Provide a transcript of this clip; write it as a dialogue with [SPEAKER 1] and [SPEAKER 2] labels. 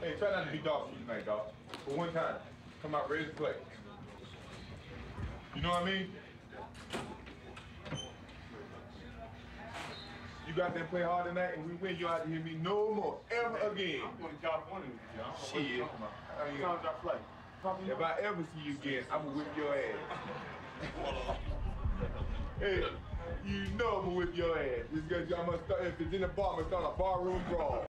[SPEAKER 1] Hey, try not to be dog food tonight, dog. For one time. Come out ready to play. You know what I mean? You got there play hard tonight and we win, you have to hear me no more, ever again.
[SPEAKER 2] I'm going to drop one of you.
[SPEAKER 1] Shit.
[SPEAKER 2] Times I play.
[SPEAKER 1] If I ever see you again, I'm gonna whip your ass. Hey, you know I'm gonna whip your ass. I'm gonna start, if it's in the bar, I'm gonna start a barroom brawl.